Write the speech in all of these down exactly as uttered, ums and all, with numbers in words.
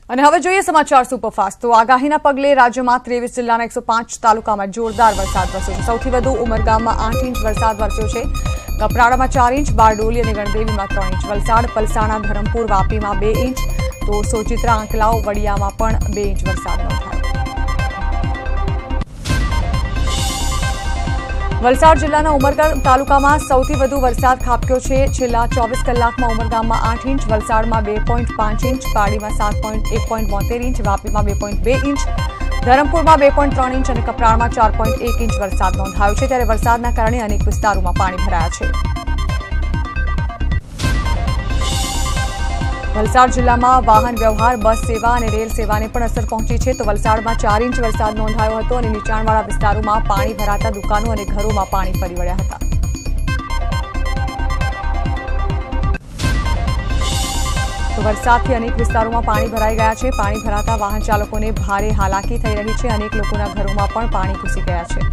અને હવે જોઈએ સમાચાર સુપરફાસ્ટ। તો આગાહીના પગલે રાજ્યમાં ત્રેવીસ જિલ્લાના એકસો પાંચ તાલુકામાં જોરદાર વરસાદ વરસ્યો છે। સૌથી વધુ ઉમરગામમાં આઠ ઇંચ વરસાદ વરસ્યો છે। કપરાડામાં ચાર ઇંચ, બારડોલી અને ગણદેવીમાં ત્રણ ઇંચ, વલસાડ, પલસાણા, ધરમપુર, વાપીમાં બે ઇંચ, તો સોજિત્રા, આંકલાવ, વડિયામાં પણ બે ઇંચ વરસાદ નોંધાયો। વલસાડ જિલ્લાના ઉમરગામ તાલુકામાં સૌથી વધુ વરસાદ ખાબક્યો છે। છેલ્લા ચોવીસ કલાકમાં ઉમરગામમાં આઠ ઇંચ, વલસાડમાં બે પોઈન્ટ પાંચ ઇંચ, પાડીમાં સાત પોઈન્ટ એક પોઈન્ટ બોતેર ઇંચ, વાપીમાં બે પોઈન્ટ બે ઇંચ, ધરમપુરમાં બે પોઈન્ટ ત્રણ ઇંચ અને કપરાળમાં ચાર પોઈન્ટ એક ઇંચ વરસાદ નોંધાયો છે। ત્યારે વરસાદના કારણે અનેક વિસ્તારોમાં પાણી ભરાયા છે। વલસાડ જિલ્લામાં વાહન વ્યવહાર, બસ સેવા અને રેલ સેવાને પણ અસર પહોંચી છે। તો વલસાડમાં ચાર ઇંચ વરસાદ નોંધાયો હતો અને નીચાણવાળા વિસ્તારોમાં પાણી ભરાતા દુકાનો અને ઘરોમાં પાણી ફરી વળ્યા હતા। તો વરસાદથી અનેક વિસ્તારોમાં પાણી ભરાઈ ગયા છે। પાણી ભરાતા વાહન ચાલકોને ભારે હાલાકી થઈ રહી છે। અનેક લોકોના ઘરોમાં પણ પાણી ઘૂસી ગયા છે।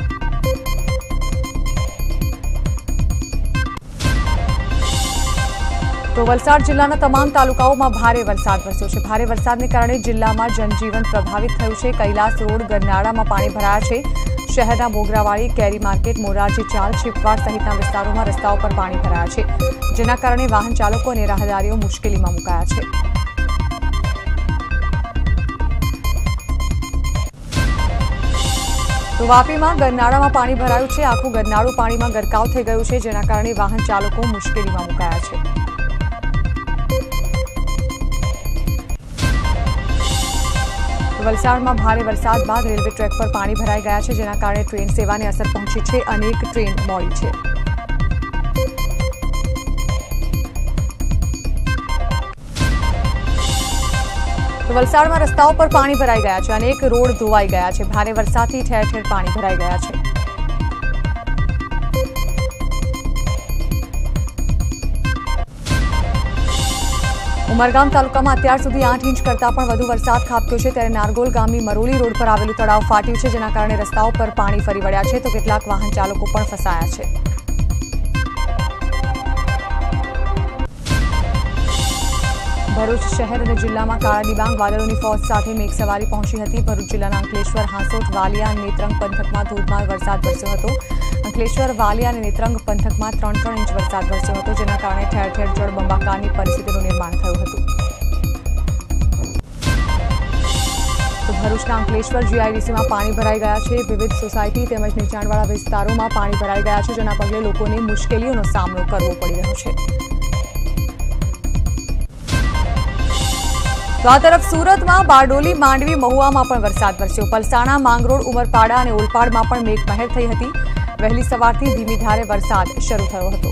તો વલસાડ જિલ્લાના તમામ તાલુકાઓમાં ભારે વરસાદ વરસ્યો છે। ભારે વરસાદને કારણે જિલ્લામાં જનજીવન પ્રભાવિત થયું છે। કૈલાસ રોડ, ગરનાળામાં પાણી ભરાયા છે। શહેરના મોગરાવાડી, કેરી માર્કેટ, મોરારજી ચાલ, છીપવાડ સહિતના વિસ્તારોમાં રસ્તાઓ પર પાણી ભરાયા છે, જેના કારણે વાહન ચાલકો અને રાહદારીઓ મુશ્કેલીમાં મુકાયા છે। તો વાપીમાં ગરનાળામાં પાણી ભરાયું છે। આખું ગરનાળું પાણીમાં ગરકાવ થઈ ગયું છે, જેના કારણે વાહન ચાલકો મુશ્કેલીમાં મુકાયા છે। વલસાડમાં ભારે વરસાદ બાદ રેલવે ટ્રેક પર પાણી ભરાઈ ગયા છે, જેના કારણે ટ્રેન સેવાને અસર પહોંચી છે। અનેક ટ્રેન મોડી છે। તો વલસાડમાં રસ્તાઓ પર પાણી ભરાઈ ગયા છે। અનેક રોડ ધોવાઈ ગયા છે। ભારે વરસાદથી ઠેર ઠેર પાણી ભરાઈ ગયા છે। ઉમરગામ તાલુકામાં અત્યાર સુધી આઠ ઇંચ કરતાં પણ વધુ વરસાદ ખાબક્યો છે। ત્યારે નારગોલ ગામની મરોલી રોડ પર આવેલું તળાવ ફાટ્યું છે, જેના કારણે રસ્તાઓ પર પાણી ફરી વળ્યા છે, તો કેટલાક વાહન ચાલકો પણ ફસાયા છે। ભરૂચ શહેર અને જિલ્લામાં કાળા ડિબાંગ વાદળોની ફોજ સાથે મેઘસવારી પહોંચી હતી। ભરૂચ જિલ્લાના અંકલેશ્વર, હાંસોટ, વાલિયા અને નેત્રંગ પંથકમાં ધોધમાર વરસાદ વરસ્યો હતો। અંકલેશ્વર, વાલિયા અને નેત્રંગ પંથકમાં ત્રણ ત્રણ ઇંચ વરસાદ વરસ્યો હતો, જેના કારણે ઠેર ઠેર જળબંબાકારની પરિસ્થિતિનું નિર્માણ થયું હતું। તો ભરૂચના અંકલેશ્વર જીઆઈડીસીમાં પાણી ભરાઈ ગયા છે। વિવિધ સોસાયટી તેમજ નીચાણવાળા વિસ્તારોમાં પાણી ભરાઈ ગયા છે, જેના પગલે લોકોને મુશ્કેલીઓનો સામનો કરવો પડી રહ્યો છે। તો આ તરફ સુરતમાં બારડોલી, માંડવી, મહુવામાં પણ વરસાદ વરસ્યો। પલસાણા, માંગરોળ, ઉમરપાડા અને ઓલપાડમાં પણ મેઘમહેર થઈ હતી। વહેલી સવારથી ધીમી ધારે વરસાદ શરૂ થયો હતો।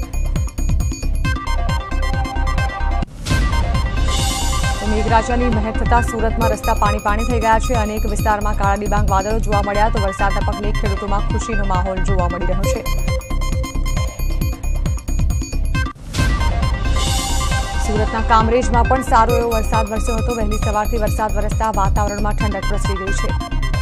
તો મેઘરાજાની મહેર થતા સુરતમાં રસ્તા પાણી પાણી થઈ ગયા છે। અનેક વિસ્તારમાં કાળા ડિબાંગ વાદળો જોવા મળ્યા। તો વરસાદના પગલે ખેડૂતોમાં ખુશીનો માહોલ જોવા મળી રહ્યો છે। સુરતના કામરેજમાં પણ સારો એવો વરસાદ વરસ્યો હતો। વહેલી સવારથી વરસાદ વરસતા વાતાવરણમાં ઠંડક પ્રસરી ગઈ છે।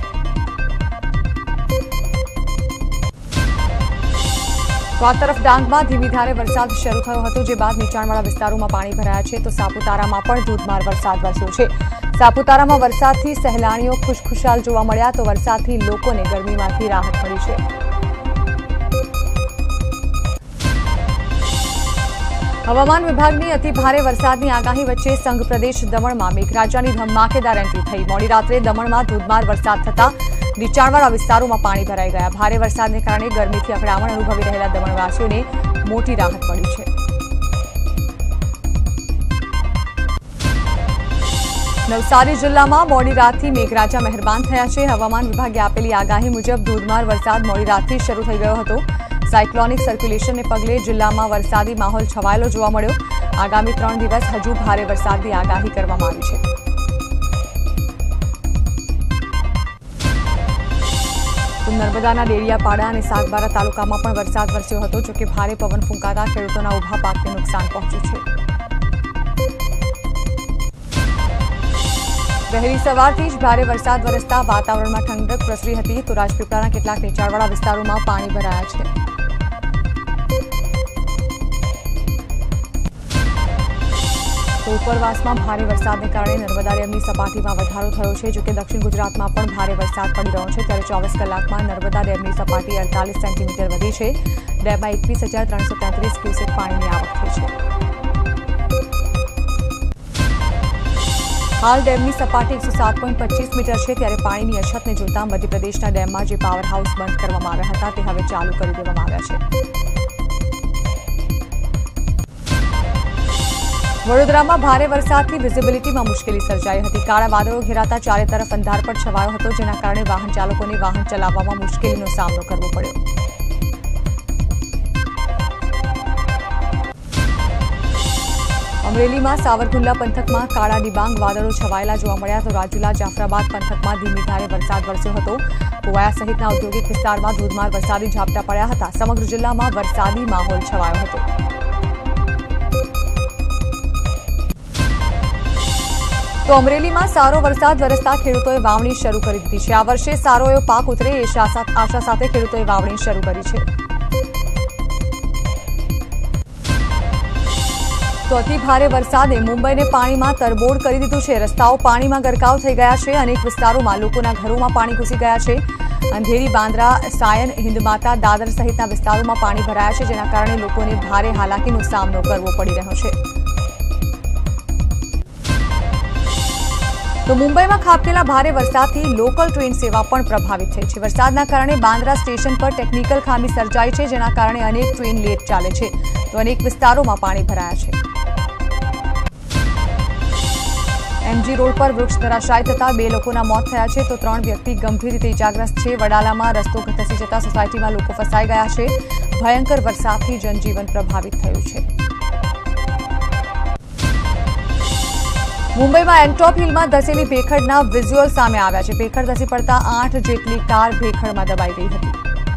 તો આ તરફ ડાંગમાં ધીમી ધારે વરસાદ શરૂ થયો હતો, જે બાદ નીચાણવાળા વિસ્તારોમાં પાણી ભરાયા છે। તો સાપુતારામાં પણ ધોધમાર વરસાદ વરસ્યો છે। સાપુતારામાં વરસાદથી સહેલાણીઓ ખુશખુશાલ જોવા મળ્યા। તો વરસાદથી લોકોને ગરમીમાંથી રાહત મળી છે। હવામાન વિભાગની અતિ ભારે વરસાદની આગાહી વચ્ચે સંઘ પ્રદેશ દમણમાં મેઘરાજાની ધમાકેદાર એન્ટ્રી થઈ। મોડી રાત્રે દમણમાં ધોધમાર વરસાદ થતા નીચાણવાળા વિસ્તારોમાં પાણી ભરાઈ ગયા। ભારે વરસાદને કારણે ગરમીથી અકળામણ અનુભવી રહેલા દમણવાસીઓને મોટી રાહત મળી છે। નવસારી જિલ્લામાં મોડી રાતથી મેઘરાજા મહેરબાન થયા છે। હવામાન વિભાગે આપેલી આગાહી મુજબ ધોધમાર વરસાદ મોડી રાતથી શરૂ થઈ ગયો હતો। સાયક્લોનિક સર્ક્યુલેશનને પગલે જિલ્લામાં વરસાદી માહોલ છવાયેલો જોવા મળ્યો। આગામી ત્રણ દિવસ હજુ ભારે વરસાદની આગાહી કરવામાં આવી છે। નર્મદાના ડેડિયાપાડા અને સાગબારા તાલુકામાં પણ વરસાદ વરસ્યો હતો, જોકે ભારે પવન ફૂંકાતા ખેડૂતોના ઉભા પાકને નુકસાન પહોંચ્યું છે। વહેલી સવારથી જ ભારે વરસાદ વરસતા વાતાવરણમાં ઠંડક પ્રસરી હતી। તો રાજપીપળાના કેટલાક નીચાણવાળા વિસ્તારોમાં પાણી ભરાયા છે। તો તો ઉપરવાસમાં ભારે વરસાદને કારણે નર્મદા ડેમની સપાટીમાં વધારો થયો છે। જો કે દક્ષિણ ગુજરાતમાં પણ ભારે વરસાદ પડી રહ્યો છે, ત્યારે ચોવીસ કલાકમાં નર્મદા ડેમની સપાટી અડતાલીસ સેન્ટીમીટર વધી છે। ડેમમાં એકવીસ હજાર ત્રણસો તેત્રીસ ક્યુસેક પાણીની આવક થઈ છે। હાલ ડેમની સપાટી એકસો સાત પોઈન્ટ પચીસ મીટર છે, ત્યારે પાણીની અછતને જોતા મધ્યપ્રદેશના ડેમમાં જે પાવર હાઉસ બંધ કરવામાં આવ્યા હતા તે હવે ચાલુ કરી દેવામાં આવ્યા છે। વડોદરામાં ભારે વરસાદથી વિઝિબિલિટીમાં મુશ્કેલી સર્જાઈ હતી। કાળા વાદળો ઘેરાતા ચારે તરફ અંધારપટ છવાયો હતો, જેના કારણે વાહન ચાલકોને વાહન ચલાવવામાં મુશ્કેલીનો સામનો કરવો પડ્યો। અમરેલીમાં સાવરકુંડલા પંથકમાં કાળા ડિબાંગ વાદળો છવાયેલા જોવા મળ્યા, તો રાજુલા જાફરાબાદ પંથકમાં ધીમી ધારે વરસાદ વરસ્યો હતો। પોવાયા સહિતના ઔદ્યોગિક વિસ્તારમાં ધોધમાર વરસાદી ઝાપટા પડ્યા હતા। સમગ્ર જિલ્લામાં વરસાદી માહોલ છવાયો હતો। તો અમરેલીમાં સારો વરસાદ વરસતા ખેડૂતોએ વાવણી શરૂ કરી દીધી છે। આ વર્ષે સારો એવો પાક ઉતરે એ આશા સાથે ખેડૂતોએ વાવણી શરૂ કરી છે। તો અતિ ભારે વરસાદે મુંબઈને પાણીમાં તરબોળ કરી દીધું છે। રસ્તાઓ પાણીમાં ગરકાવ થઈ ગયા છે। અનેક વિસ્તારોમાં લોકોના ઘરોમાં પાણી ઘૂસી ગયા છે। અંધેરી, બાંદ્રા, સાયન, હિંદમાતા, દાદર સહિતના વિસ્તારોમાં પાણી ભરાયા છે, જેના કારણે લોકોને ભારે હાલાકીનો સામનો કરવો પડી રહ્યો છે। તો મુંબઈમાં ખાબકેલા ભારે વરસાદથી લોકલ ટ્રેન સેવા પણ પ્રભાવિત થઈ છે। વરસાદના કારણે બાંદ્રા સ્ટેશન પર ટેકનિકલ ખામી સર્જાઈ છે, જેના કારણે અનેક ટ્રેન લેટ ચાલે છે, તો અનેક વિસ્તારોમાં પાણી ભરાયા છે। એમજી રોડ પર વૃક્ષ ધરાશાયી થતા બે લોકોના મોત થયા છે, તો ત્રણ વ્યક્તિ ગંભીર રીતે ઇજાગ્રસ્ત છે। વડાલામાં રસ્તો ધસી જતા સોસાયટીમાં લોકો ફસાઈ ગયા છે। ભયંકર વરસાદથી જનજીવન પ્રભાવિત થયું છે। મુંબઈમાં એન્ટોપ હિલમાં ધસેલી ભેખડના વિઝ્યુઅલ સામે આવ્યા છે। ભેખડ ધસી પડતા આઠ જેટલી કાર ભેખડમાં દબાઈ ગઈ હતી।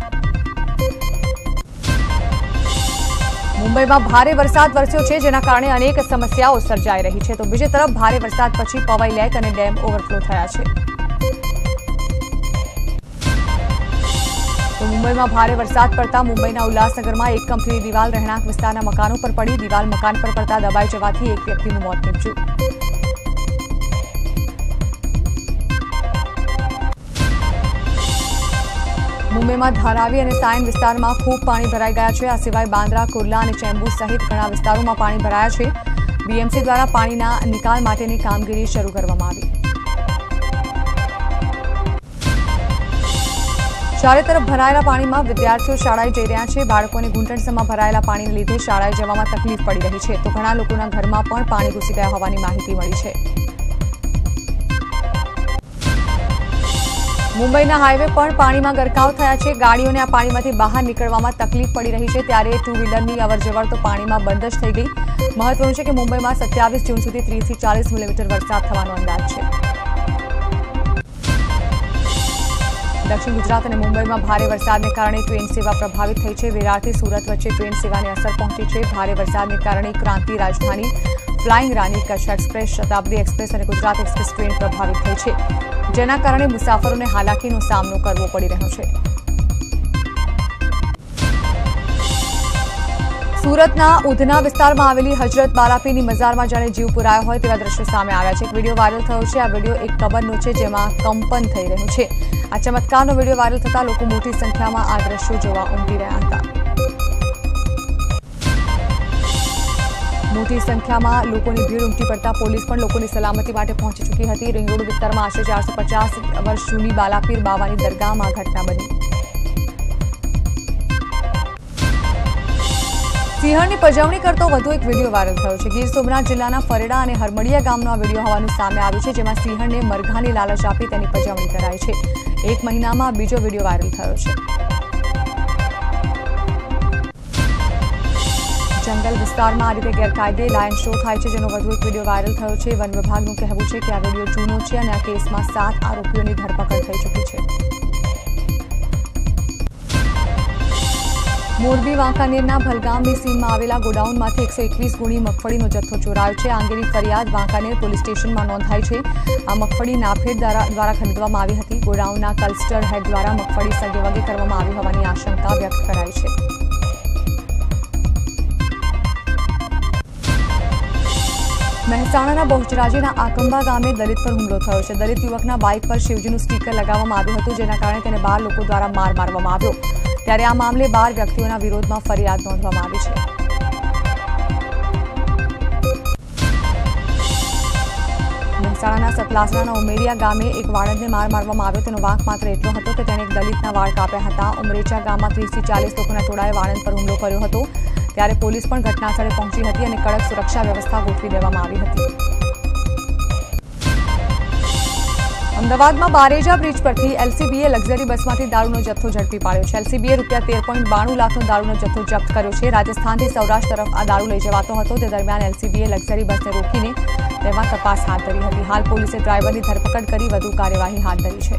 મુંબઈમાં ભારે વરસાદ વરસ્યો છે, જેના કારણે અનેક સમસ્યાઓ સર્જાઈ રહી છે। તો બીજી તરફ ભારે વરસાદ પછી પવાઈ લેક અને ડેમ ઓવરફ્લો થયા છે। તો મુંબઈમાં ભારે વરસાદ પડતા મુંબઈના ઉલ્લાસનગરમાં એક કંપનીની દિવાલ રહેણાંક વિસ્તારના મકાનો પર પડી। દિવાલ મકાન પર પડતા દબાઈ જવાથી એક વ્યક્તિનું મોત નીપજ્યું। મુંબઈમાં ધારાવી અને સાયન વિસ્તારમાં ખૂબ પાણી ભરાઈ ગયા છે। આ સિવાય બાંદ્રા, કુર્લા અને ચેમ્બુર સહિત ઘણા વિસ્તારોમાં પાણી ભરાયા છે। બીએમસી દ્વારા પાણીના નિકાલ માટેની કામગીરી શરૂ કરવામાં આવી। ચારે તરફ ભરાયેલા પાણીમાં વિદ્યાર્થીઓ શાળાએ જઈ રહ્યા છે। બાળકોને ઘૂંટણસમાં ભરાયેલા પાણીને લીધે શાળાએ જવામાં તકલીફ પડી રહી છે, તો ઘણા લોકોના ઘરમાં પણ પાણી ઘૂસી ગયા હોવાની માહિતી મળી છે। મુંબઈના હાઈવે પણ પાણીમાં ગરકાવ થયા છે। ગાડીઓને આ પાણીમાંથી બહાર નીકળવામાં તકલીફ પડી રહી છે, ત્યારે ટુ વ્હીલરની અવરજવર તો પાણીમાં બંધ જ થઈ ગઈ। મહત્વનું છે કે મુંબઈમાં સત્યાવીસ જૂન સુધી ત્રીસ થી ચાલીસ મિલીમીટર વરસાદ થવાનો અંદાજ છે। દક્ષિણ ગુજરાત અને મુંબઈમાં ભારે વરસાદને કારણે ટ્રેન સેવા પ્રભાવિત થઈ છે। વિરારથી સુરત વચ્ચે ટ્રેન સેવાને અસર પહોંચી છે। ભારે વરસાદને કારણે Kranti, Rajdhani, flying Rani, Kutch express, Shatabdi express અને ગુજરાત એક્સપ્રેસ ટ્રેન પ્રભાવિત થઈ છે, જેના કારણે મુસાફરોને હાલાકીનો સામનો કરવો પડી રહ્યો છે। સુરતના ઉધના વિસ્તારમાં આવેલી હજરત બાલાપીરની મઝારમાં જાણે જીવ પુરાયો હોય તેવા દ્રશ્યો સામે આવ્યા છે। એક વિડીયો વાયરલ થયો છે। આ વિડીયો એક કબરનો છે, જેમાં કંપન થઈ રહ્યું છે। આ ચમત્કારનો વિડીયો વાયરલ થતા લોકો મોટી સંખ્યામાં આ દ્રશ્યો જોવા ઉમટી રહ્યા હતા। મોટી સંખ્યામાં લોકોની ભીડ ઉમટી પડતા પોલીસ પણ લોકોની સલામતી માટે પહોંચી ચૂકી હતી। રિંગ રોડ વિસ્તારમાં આશરે ચારસો પચાસ વર્ષ જૂની બાલાપીર બાવાની દરગાહમાં ઘટના બની। સિંહણની પજવણી કરતો વધુ એક વિડીયો વાયરલ થયો છે। ગીર સોમનાથ જિલ્લાના ફરેડા અને હરમડિયા ગામનો આ વિડીયો હોવાનું સામે આવ્યું છે, જેમાં સિંહણને મરઘાની લાલચ આપી તેની પજવણી કરાઈ છે। એક મહિનામાં બીજો વિડીયો વાયરલ થયો છે। જંગલ વિસ્તારમાં આ રીતે ગેરકાયદે લાયન શો થાય છે, જેનો વધુ એક વિડીયો વાયરલ થયો છે। વન વિભાગનું કહેવું છે કે આ વિડીયો જૂનો છે અને આ કેસમાં સાત આરોપીઓની ધરપકડ થઈ ચૂકી છે। મોરબી વાંકાનેરના ભલગામની સીમમાં આવેલા ગોડાઉનમાંથી એકસો એકવીસ ગુણી મગફળીનો જથ્થો ચોરાયો છે। આ અંગેની ફરિયાદ વાંકાનેર પોલીસ સ્ટેશનમાં નોંધાઈ છે। આ મગફળી નાફેડ દ્વારા ખરીદવામાં આવી હતી। ગોડાઉનના ક્લસ્ટર હેડ દ્વારા મગફળી સગેવગે કરવામાં આવી હોવાની આશંકા વ્યક્ત કરાઈ છે। મહેસાણાના બહુચરાજીના આકંબા ગામે દલિત પર હુમલો થયો છે। દલિત યુવકના બાઇક પર શિવજીનું સ્ટીકર લગાવવામાં આવ્યું હતું, જેના કારણે તેને બાર લોકો દ્વારા માર મારવામાં આવ્યો। ત્યારે આ મામલે બાર વ્યક્તિઓના વિરોધમાં ફરિયાદ નોંધવામાં આવી છે। મહેસાણાના સતલાસણાના ઉમેરિયા ગામે એક વાળંદને માર મારવામાં આવ્યો। તેનો વાંક માત્ર એટલો હતો કે તેણે એક દલિતના વાળ કાપ્યા હતા। ઉમરેચા ગામમાં ત્રીસથી ચાલીસ લોકોના ટોળાએ વાળંદ પર હુમલો કર્યો હતો। ત્યારે પોલીસ પણ ઘટનાસ્થળે પહોંચી હતી અને કડક સુરક્ષા વ્યવસ્થા ગોઠવી દેવામાં આવી હતી। અમદાવાદમાં બારેજા બ્રિજ પરથી એલસીબીએ લક્ઝરી બસમાંથી દારૂનો જથ્થો ઝડપી પાડ્યો છે। એલસીબીએ રૂપિયા તેર પોઈન્ટ બાણું લાખનો દારૂનો જથ્થો જપ્ત કર્યો છે। રાજસ્થાનથી સૌરાષ્ટ્ર તરફ આ દારૂ લઈ જવાતો હતો। તે દરમિયાન એલસીબીએ લક્ઝરી બસને રોકીને તેમાં તપાસ હાથ ધરી હતી। હાલ પોલીસે ડ્રાઈવરની ધરપકડ કરી વધુ કાર્યવાહી હાથ ધરી છે।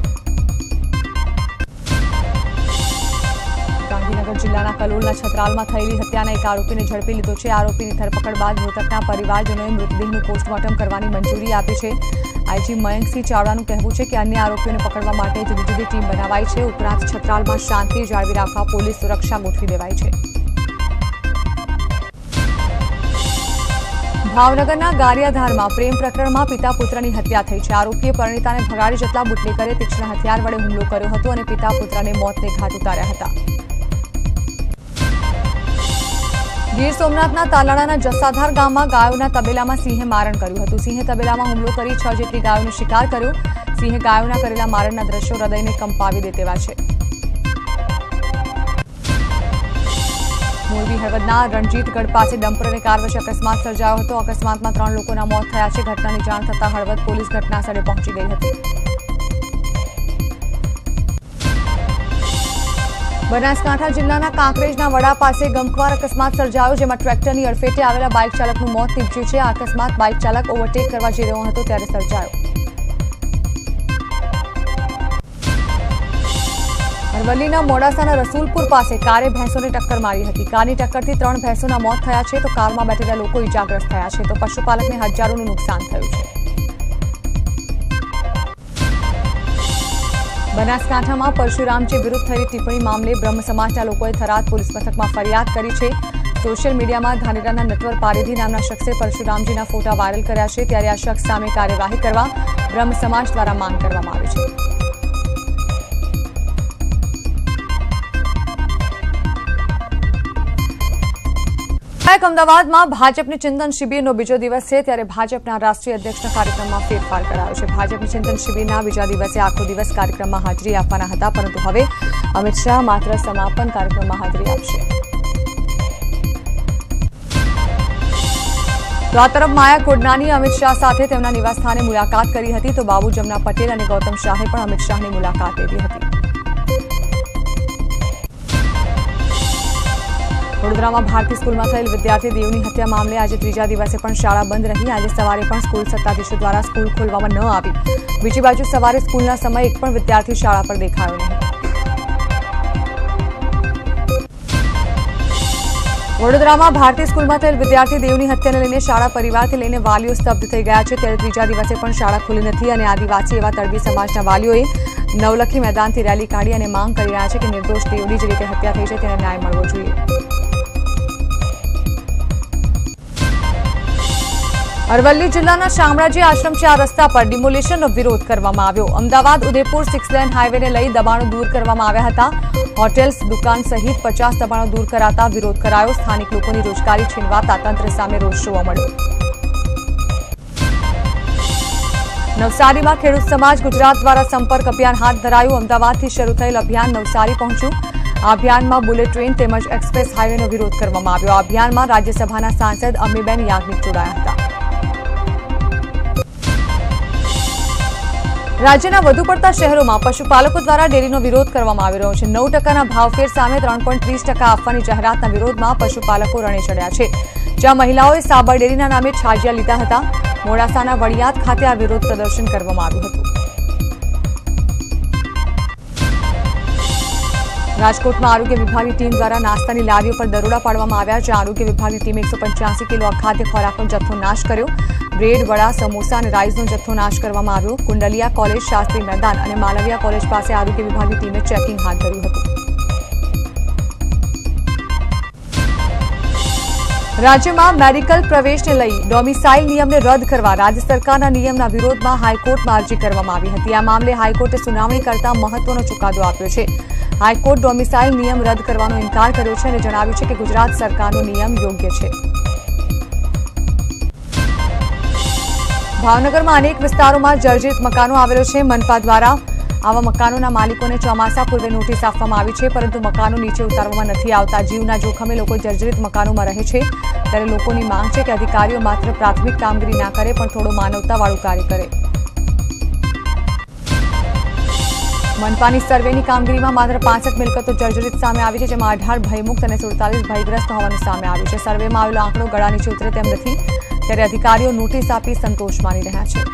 ગાંધીનગર જિલ્લાના કલોલના છત્રાલમાં થયેલી હત્યાના એક આરોપીને ઝડપી લીધો છે। આરોપીની ધરપકડ બાદ મૃતકના પરિવારજનોએ મૃતદેહનું પોસ્ટમોર્ટમ કરવાની મંજૂરી આપી છે। આઈજી મયંકસિંહ ચાવડાનું કહેવું છે કે અન્ય આરોપીઓને પકડવા માટે જુદી જુદી ટીમ બનાવાઈ છે। ઉપરાંત છત્રાલમાં શાંતિ જાળવી રાખવા પોલીસ સુરક્ષા ગોઠવી દેવાઈ છે। ભાવનગરના ગારિયાધારમાં પ્રેમ પ્રકરણમાં પિતા પુત્રની હત્યા થઈ છે। આરોપીએ પરિણીતાને ભગાડી જતા બુટલેગરે તીક્ષ્ણ હથિયાર વડે હુમલો કર્યો હતો અને પિતા પુત્રને મોતને ઘાટ ઉતાર્યા હતા। ગીર સોમનાથના તાલાળાના જસાધાર ગામમાં ગાયોના તબેલામાં સિંહે મારણ કર્યું હતું। સિંહે તબેલામાં હુમલો કરી છ જેટલી ગાયોનો શિકાર કર્યો। સિંહે ગાયોના કરેલા મારણના દ્રશ્યો હૃદયને કંપાવી દે તેવા છે। મોરબી હળવદના રણજીતગઢ પાસે ડમ્પર અને કાર વચ્ચે અકસ્માત સર્જાયો હતો। અકસ્માતમાં ત્રણ લોકોના મોત થયા છે। ઘટનાની જાણ થતાં હળવદ પોલીસ ઘટનાસ્થળે પહોંચી ગઈ હતી। બનાસકાંઠા જિલ્લાના કાંકરેજના વડા પાસે ગમખ્વાર અકસ્માત સર્જાયો, જેમાં ટ્રેક્ટરની અડફેટે આવેલા બાઇક ચાલકનું મોત નીપજ્યું છે। આ અકસ્માત બાઇક ચાલક ઓવરટેક કરવા જઈ રહ્યો હતો ત્યારે સર્જાયો। અરવલ્લીના મોડાસાના રસુલપુર પાસે કારે ભેંસોને ટક્કર મારી હતી। કારની ટક્કરથી ત્રણ ભેંસોના મોત થયા છે, તો કારમાં બેઠેલા લોકો ઇજાગ્રસ્ત થયા છે, તો પશુપાલકને હજારોનું નુકસાન થયું છે। બનાસકાંઠામાં પરશુરામજી વિરુદ્ધ થયેલી ટિપ્પણી મામલે બ્રહ્મ સમાજના લોકોએ થરાદ પોલીસ મથકમાં ફરિયાદ કરી છે। સોશિયલ મીડિયામાં ધાનેરાના નટવર પારેધી નામના શખ્સે પરશુરામજીના ફોટા વાયરલ કર્યા છે। ત્યારે આ શખ્સ સામે કાર્યવાહી કરવા બ્રહ્મ સમાજ દ્વારા માંગ કરવામાં આવી છે। અમદાવાદમાં ભાજપની ચિંતન શિબિરનો બીજો દિવસ છે, ત્યારે ભાજપના રાષ્ટ્રીય અધ્યક્ષના કાર્યક્રમમાં ફેરફાર કરાયો છે। ભાજપની ચિંતન શિબિરના બીજા દિવસે આખો દિવસ કાર્યક્રમમાં હાજરી આપવાના હતા, પરંતુ હવે અમિત શાહ માત્ર સમાપન કાર્યક્રમમાં હાજરી આપશે। તો આ તરફ માયા કોડનાની અમિત શાહ સાથે તેમના નિવાસસ્થાને મુલાકાત કરી હતી, તો બાબુ જમના પટેલ અને ગૌતમ શાહે પણ અમિત શાહની મુલાકાત લીધી હતી। વડોદરામાં ભારતી સ્કૂલમાં થયેલ વિદ્યાર્થી દેવની હત્યા મામલે આજે ત્રીજા દિવસે પણ શાળા બંધ રહી। આજે સવારે પણ સ્કૂલ સત્તાધીશો દ્વારા સ્કૂલ ખોલવામાં ન આવી। બીજી બાજુ સવારે સ્કૂલના સમયે એક પણ વિદ્યાર્થી શાળા પર દેખાયો નહીં। વડોદરામાં ભારતી સ્કૂલમાં થયેલ વિદ્યાર્થી દેવની હત્યાને લઈને શાળા પરિવારથી લઈને વાલીઓ સ્તબ્ધ થઈ ગયા છે। ત્યારે ત્રીજા દિવસે પણ શાળા ખુલી નથી અને આદિવાસી એવા તળવી સમાજના વાલીઓએ નવલખી મેદાનથી રેલી કાઢી અને માંગ કરી રહ્યા છે કે નિર્દોષ દેવની જે રીતે હત્યા થઈ છે તેને ન્યાય મળવો જોઈએ। અરવલ્લી જિલ્લાના શામળાજી આશ્રમ ચાર રસ્તા પર ડિમોલિશનનો વિરોધ કરવામાં આવ્યો। અમદાવાદ ઉદયપુર સિક્સ લેન હાઈવેને લઈ દબાણો દૂર કરવામાં આવ્યા હતા। હોટેલ્સ, દુકાન સહિત પચાસ દબાણો દૂર કરાતા વિરોધ કરાયો। સ્થાનિક લોકોની રોજગારી છીનવાતા તંત્ર સામે રોષ જોવા મળ્યો। નવસારીમાં ખેડૂત સમાજ ગુજરાત દ્વારા સંપર્ક અભિયાન હાથ ધરાયું। અમદાવાદથી શરૂ થયેલ અભિયાન નવસારી પહોંચ્યું। આ અભિયાનમાં બુલેટ ટ્રેન તેમજ એક્સપ્રેસ હાઈવેનો વિરોધ કરવામાં આવ્યો। આ અભિયાનમાં રાજ્યસભાના સાંસદ અમીબેન યાજ્ઞિક જોડાયા હતા। રાજ્યના વધુ પડતા શહેરોમાં પશુપાલકો દ્વારા ડેરીનો વિરોધ કરવામાં આવી રહ્યો છે। નવ ટકાના ભાવફેર સામે ત્રણ પોઈન્ટ ત્રીસ ટકા આપવાની જાહેરાતના વિરોધમાં પશુપાલકો રણે ચડ્યા છે, જ્યાં મહિલાઓએ સાબર ડેરીના નામે છાજિયા લીધા હતા। મોડાસાના વડિયાદ ખાતે આ વિરોધ પ્રદર્શન કરવામાં આવ્યું હતું। રાજકોટમાં આરોગ્ય વિભાગની ટીમ દ્વારા નાસ્તાની લારીઓ પર દરોડા પાડવામાં આવ્યા, જ્યાં આરોગ્ય વિભાગની ટીમે એકસો પંચ્યાસી કિલો અખાદ્ય ખોરાકનો જથ્થો નાશ કર્યો। બ્રેડ, વડા, સમોસા અને રાઈસનો જથ્થો નાશ કરવામાં આવ્યો। કુંડલિયા કોલેજ, શાસ્ત્રી મેદાન અને માલવિયા કોલેજ પાસે આરોગ્ય વિભાગની ટીમે ચેકિંગ હાથ ધર્યું હતું। રાજ્યમાં મેડિકલ પ્રવેશને લઈ ડોમિસાઇલ નિયમને રદ કરવા રાજ્ય સરકારના નિયમના વિરોધમાં હાઈકોર્ટમાં અરજી કરવામાં આવી હતી। આ મામલે હાઈકોર્ટે સુનાવણી કરતા મહત્વનો ચુકાદો આપ્યો છે। હાઈકોર્ટ ડોમિસાઇલ નિયમ રદ કરવાનો ઇનકાર કર્યો છે અને જણાવ્યું છે કે ગુજરાત સરકારનો નિયમ યોગ્ય છે। ભાવનગરમાં અનેક વિસ્તારોમાં જર્જરિત મકાનો આવેલો છે। મનપા દ્વારા આવા મકાનોના માલિકોને ચોમાસા પૂર્વે નોટિસ આપવામાં આવી છે, પરંતુ મકાનો નીચે ઉતારવામાં નથી આવતા। જીવના જોખમે લોકો જર્જરિત મકાનોમાં રહે છે, ત્યારે લોકોની માંગ છે કે અધિકારીઓ માત્ર પ્રાથમિક કામગીરી ના કરે પણ થોડો માનવતાવાળું કાર્ય કરે। મનપાની સર્વેની કામગીરીમાં માત્ર પાસઠ મિલકતો જર્જરિત સામે આવી છે, જેમાં અઢાર ભયમુક્ત અને સુડતાલીસ ભયગ્રસ્ત હોવાનું સામે આવ્યું છે। સર્વેમાં આવેલો આંકડો ગળા નીચે ઉતરે તેમ નથી, ત્યારે અધિકારીઓ નોટિસ આપી સંતોષ માની રહ્યા છે।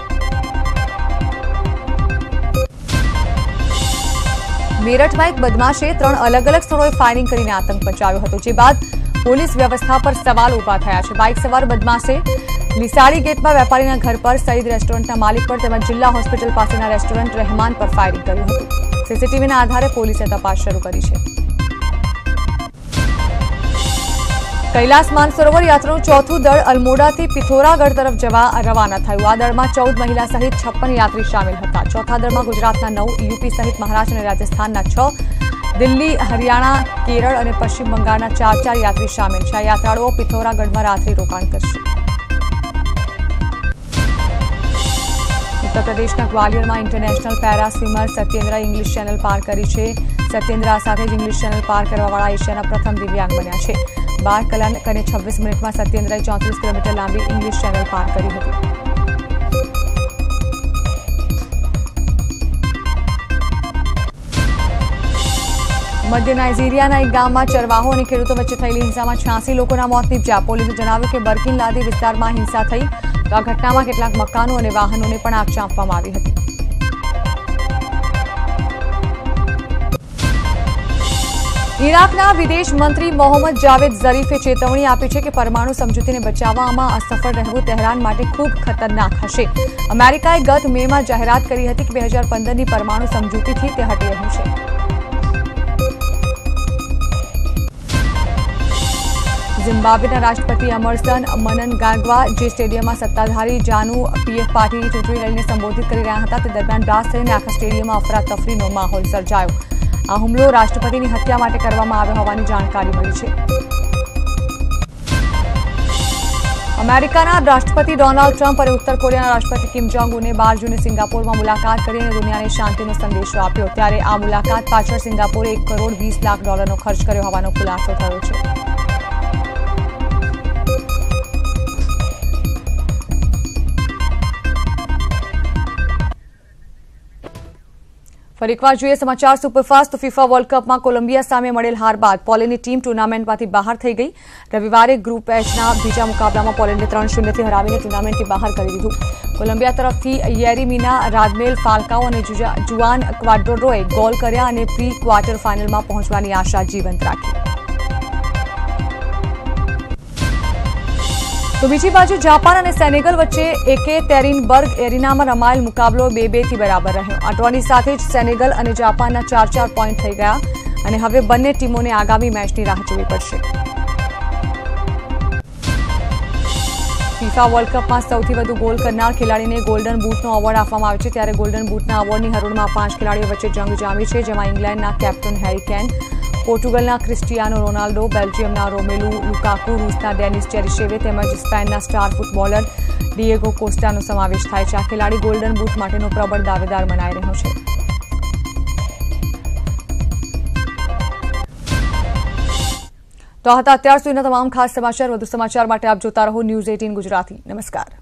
મેરઠમાં એક બદમાશે ત્રણ અલગ અલગ સ્થળોએ ફાયરિંગ કરીને આતંક મચાવ્યો હતો, જે બાદ પોલીસ વ્યવસ્થા પર સવાલ ઉભા થયા છે। બાઇક સવાર બદમાશે લીસાડી ગેટમાં વેપારીના ઘર પર, સઈદ રેસ્ટોરન્ટના માલિક પર તેમજ જિલ્લા હોસ્પિટલ પાસેના રેસ્ટોરન્ટ રહેમાન પર ફાયરિંગ કર્યું હતું। સીસીટીવીના આધારે પોલીસે તપાસ શરૂ કરી છે। કૈલાસ માનસરોવર યાત્રાનું ચોથું દળ અલમોડાથી પિથોરાગઢ તરફ જવા રવાના થયું। આ દળમાં ચૌદ મહિલા સહિત છપ્પન યાત્રી સામેલ હતા। ચોથા દળમાં ગુજરાતના નવ, યુપી સહિત મહારાષ્ટ્ર અને રાજસ્થાનના છ, દિલ્હી, હરિયાણા, કેરળ અને પશ્ચિમ બંગાળના ચાર ચાર યાત્રી સામેલ છે। આ યાત્રાળુઓ પિથોરાગઢમાં રાત્રિ રોકાણ કરશે। ઉત્તર પ્રદેશના ગ્વાલિયરમાં international para swimmer Satyendra English channel પાર કરી છે। સત્યેન્દ્ર આ સાથે જ ઇંગ્લિશ ચેનલ પાર કરવાવાળા એશિયાના પ્રથમ દિવ્યાંગ બન્યા છે। બાર કલાક અને છવ્વીસ મિનિટમાં સત્યેન્દ્રએ ચોત્રીસ કિલોમીટર લાંબી ઇંગ્લિશ ચેનલ પાર કરી હતી। મધ્ય નાઇજીરિયાના એક ગામમાં ચરવાહો અને ખેડૂતો વચ્ચે થયેલી હિંસામાં છ્યાસી લોકોના મોત નીપજ્યા। પોલીસે જણાવ્યું કે બરકીન લાદી વિસ્તારમાં હિંસા થઈ, તો આ ઘટનામાં કેટલાક મકાનો અને વાહનોને પણ આગ ચાંપવામાં આવી હતી। ઇરાકના વિદેશ મંત્રી મોહમ્મદ જાવેદ ઝરીફે ચેતવણી આપી છે કે પરમાણુ સમજૂતીને બચાવવામાં અસફળ રહેવું તહેરાન માટે ખૂબ ખતરનાક હશે। અમેરિકાએ ગત મેમાં જાહેરાત કરી હતી કે બે હજાર પંદરની પરમાણુ સમજૂતીથી તે હટી રહ્યું છે। ઝિમ્બાબ્વેના રાષ્ટ્રપતિ એમર્સન મનનગાગ્વા જે સ્ટેડિયમમાં સત્તાધારી જાનુ પીએફ પાર્ટીની ચૂંટણી રેલીને સંબોધિત કરી રહ્યા હતા, તે દરમિયાન બ્લાસ્ટ થઈને આખા સ્ટેડિયમમાં અફરાતફરીનો માહોલ સર્જાયો। આ હુમલો રાષ્ટ્રપતિની હત્યા માટે કરવામાં આવ્યો હોવાની જાણકારી મળી છે। અમેરિકાના રાષ્ટ્રપતિ ડોનાલ્ડ ટ્રમ્પ અને ઉત્તર કોરિયાના રાષ્ટ્રપતિ કિમ જોંગ ઉને બાર જૂને સિંગાપોરમાં મુલાકાત કરી અને દુનિયાને શાંતિનો સંદેશો આપ્યો। ત્યારે આ મુલાકાત પાછળ સિંગાપોરે એક કરોડ વીસ લાખ ડોલરનો ખર્ચ કર્યો હોવાનો ખુલાસો થયો છે। ફરી એકવાર જોઈએ સમાચાર સુપરફાસ્ટ। ફિફા વર્લ્ડ કપમાં કોલંબિયા સામે મળેલ હાર બાદ પોલેન્ડની ટીમ ટુર્નામેન્ટમાંથી બહાર થઈ ગઈ। રવિવારે ગ્રુપ એચના બીજા મુકાબલામાં પોલેન્ડે ત્રણ શૂન્યથી હરાવીને ટુર્નામેન્ટથી બહાર કરી દીધું। કોલંબિયા તરફથી યેરેમિના રાદમેલ ફાલ્કાઓ અને જુઆન ક્વાડ્રોડોએ ગોલ કર્યા અને પ્રી ક્વાર્ટર ફાઇનલમાં પહોંચવાની આશા જીવંત રાખી। તો બીજી બાજુ જાપાન અને સેનેગલ વચ્ચે એકેતેરિનબર્ગ એરિનામાં રમાયેલ મુકાબલો બે બે થી બરાબર રહ્યો। આ ડ્રોની સાથે જ સેનેગલ અને જાપાનના ચાર ચાર પોઈન્ટ થઈ ગયા અને હવે બંને ટીમોને આગામી મેચની રાહ જોવી પડશે। ફિફા વર્લ્ડ કપમાં સૌથી વધુ ગોલ કરનાર ખેલાડીને ગોલ્ડન બૂટનો એવોર્ડ આપવામાં આવ્યો છે। ત્યારે ગોલ્ડન બૂટના એવોર્ડની હરોળમાં પાંચ ખેલાડીઓ વચ્ચે જંગ જામી છે, જેમાં ઇંગ્લેન્ડના કેપ્ટન હેરી કેન, પોર્ટુગલના ક્રિસ્ટિયાનો રોનાલ્ડો, બેલ્જિયમના રોમેલુ લુકાકુ, રૂસના ડેનિસ ચેરિશેવે તેમજ સ્પેનના સ્ટાર ફૂટબોલર ડિએગો કોસ્ટાનો સમાવેશ થાય છે। આ ખેલાડી ગોલ્ડન બૂટ માટેનો પ્રબળ દાવેદાર મનાઈ રહ્યો છે। તો આ હતા અત્યાર સુધીના તમામ ખાસ સમાચાર। વધુ સમાચાર માટે આપ જોતા રહો ન્યૂઝ અઠ્ઠાવીસ ગુજરાતી। નમસ્કાર।